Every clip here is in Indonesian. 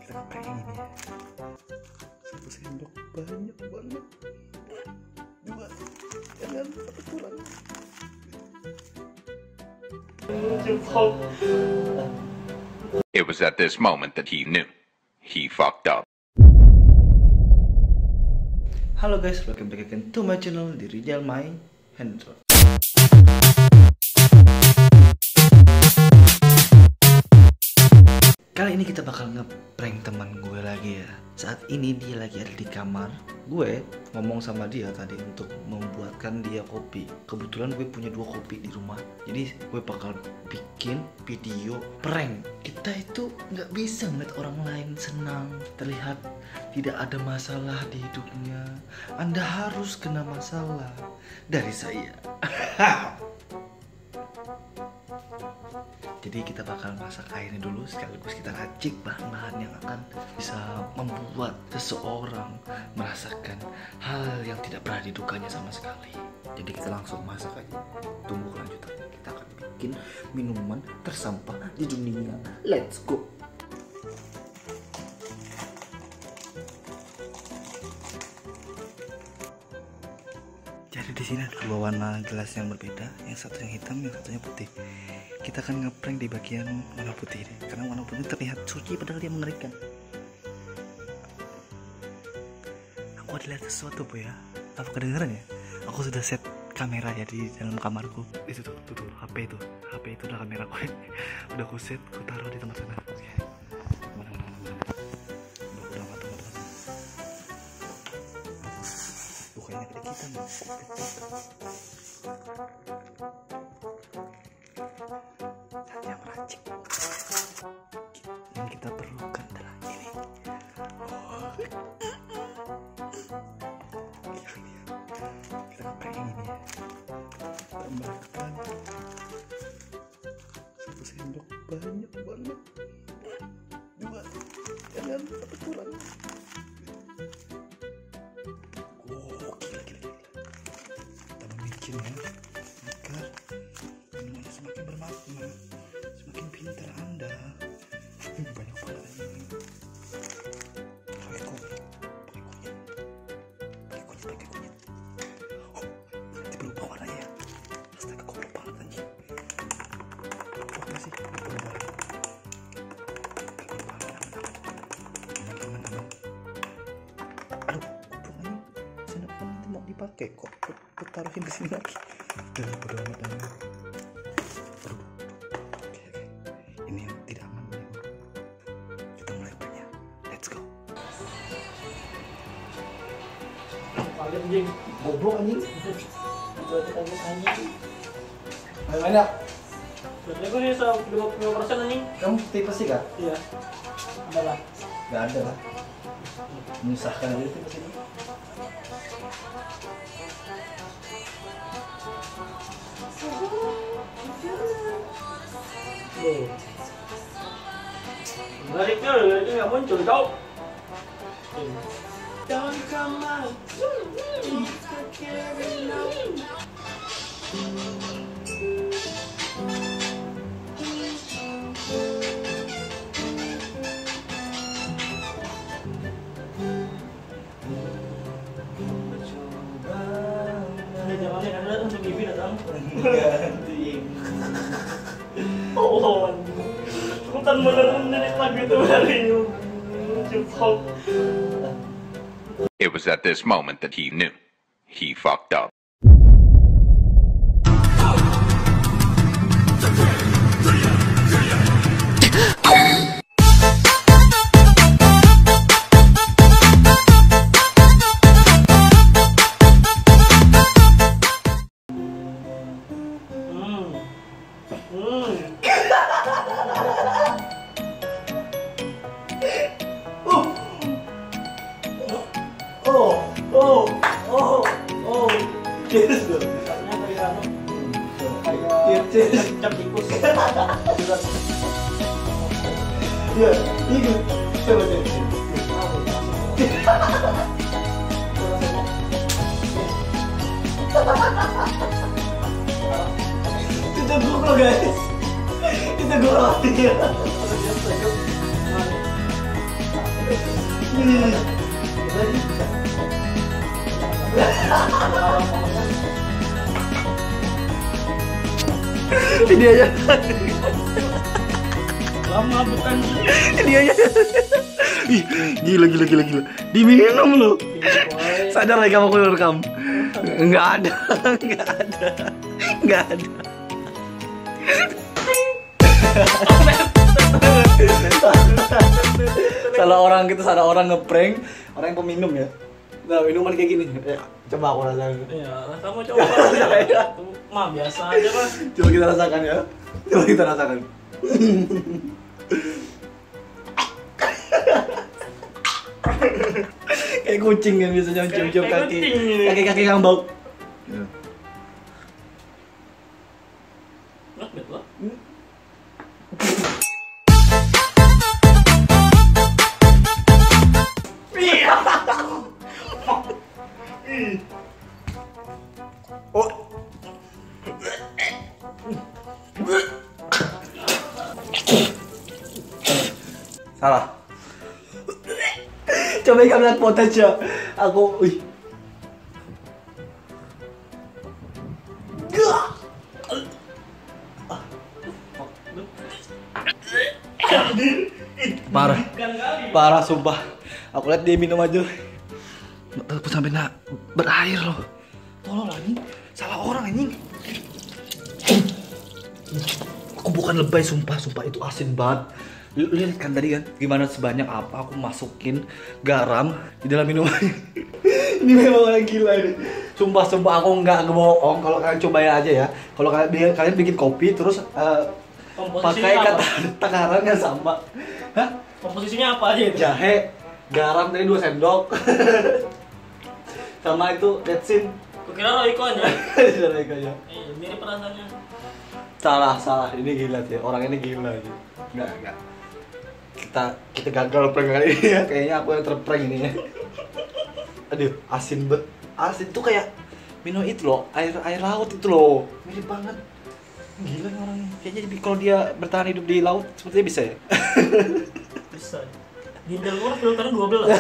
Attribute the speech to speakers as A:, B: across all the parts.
A: kita kayak gini ya. 1 sendok banyak banget. 2, jangan 1 kurang.
B: It was at this moment that he knew he fucked up.
A: Halo guys, welcome back again to my channel di Rijal My Hendro. Kali ini kita bakal nge-prank teman gue lagi ya. Saat ini dia lagi ada di kamar. Gue ngomong sama dia tadi untuk membuatkan dia kopi. Kebetulan gue punya 2 kopi di rumah. Jadi gue bakal bikin video prank. Kita itu nggak bisa ngeliat orang lain senang, terlihat tidak ada masalah di hidupnya. Anda harus kena masalah dari saya. Jadi kita bakal masak airnya dulu, sekaligus kita racik bahan-bahan yang akan bisa membuat seseorang merasakan hal yang tidak pernah didukanya sama sekali. Jadi kita langsung masak aja, tunggu kelanjutannya. Kita akan bikin minuman tersampah di dunia. Let's go. Jadi di sini ada 2 warna gelas yang berbeda, yang satu yang hitam, yang satunya putih. Kita akan ngeprank di bagian warna putih ini, karena warna putih terlihat suci padahal dia mengerikan. Aku ada lihat sesuatu bu ya, apa kedengeran ya? Aku sudah set kamera ya di dalam kamarku. Itu tuh, HP itu udah kamera aku. Udah aku set, aku taruh di tempat sana. Oke. Mana. Udah matang. Kayaknya kedekitan nih. Saatnya meracik. Yang kita perlukan adalah ini. Kita pakai yang ini ya. Tambahkan 1 sendok banyak banget. 2, jangan 1 kurang. Ya, agar minumannya semakin bermakna, semakin pintar Anda. Banyak banget ini. Pakai kunyit. Oh, nanti berubah warnanya ya. Astaga, kok berubah warnanya. Oh, masih berubah. Teman-teman. Aduh, kok ini sendoknya nanti mau dipakai kok. Taruhin di sini lagi. Udah bodo amat aja. Oke. Ini yang tidak aman. Kita mulai pranknya. Let's go.
C: Kalian anjing,
A: Goblok anjing.
C: buat anjing.
A: Mana?
C: Berarti gue bisa 20% anjing.
A: Kamu tipe sih kak?
C: Iya. Ada lah.
A: Gak ada lah. Menyusahkan aja tipe sih.
C: Gariknya nggak muncul kau. Don't come out. Jangan ada untuk Bibi datang.
A: Ganti.
C: Oh, sultan menurut lagu itu hari ini. Cukup.
B: It was at this moment that he knew he fucked up.
A: Cheers dong. Cheers.
C: Cap tikus.
A: Ya, ini coba cheers. Itu gue guys. Itu gue roti ya. Ini aja.
C: Lama betul.
A: Ini aja. Ih, gila. Diminum lu. Sadar lagi kamu aku rekam. Enggak ada. Salah orang ngeprank, orang yang peminum ya. Nah, minuman kayak gini. Ya, coba aku rasain.
C: Iya, kamu coba. Mah biasa aja kan.
A: Coba kita rasakan ya. Kayak kucing kan biasanya cium-cium
C: Kayak
A: kaki.
C: kucing ini.
A: Kaki yang bau.
C: Nah, betul.
A: Oh. Salah. Coba kamu lihat footage ya. Aku, wih. Parah sumpah. Aku lihat dia minum aja. Aku sampai nak berair loh. Tolong lagi, salah orang anjing. Aku bukan lebay, sumpah itu asin banget. Lihat kan tadi kan, gimana sebanyak apa aku masukin garam di dalam minuman. Ini memang orang gila ini. Sumpah aku nggak ngebohong. Kalau kalian cobain aja ya. Kalau kalian bikin kopi terus pakai takaran yang sama. Hah?
C: Komposisinya apa aja itu?
A: Jahe, garam tadi 2 sendok. Sama itu retsin.
C: Kukira Royco aja.
A: Iya,
C: Mirip rasanya.
A: salah. Ini gila sih. Orang ini gila sih. Enggak. Kita gagal prank kali ini ya. Kayaknya aku yang terprank ini ya. Aduh, asin bet. Asin tuh kayak minum itu loh, air laut itu loh. Mirip banget. Gila nih orangnya. Kayaknya kalau dia bertahan hidup di laut sepertinya bisa ya.
C: Bisa. Ginjal gua filternya 12.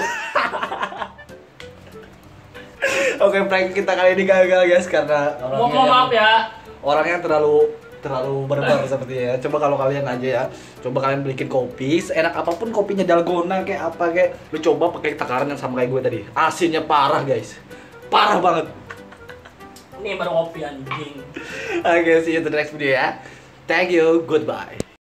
A: Oke, prank kita kali ini gagal guys karena
C: Mohon maaf ya.
A: orangnya terlalu barbar sepertinya ya. Coba kalau kalian aja ya, coba kalian bikin kopi seenak apapun kopinya, dalgona kayak apa kayak, lu coba pakai takaran yang sama kayak gue tadi. Asinnya parah guys, parah banget.
C: Ini baru kopi anjing.
A: Oke, see you to the next video ya. Thank you, goodbye.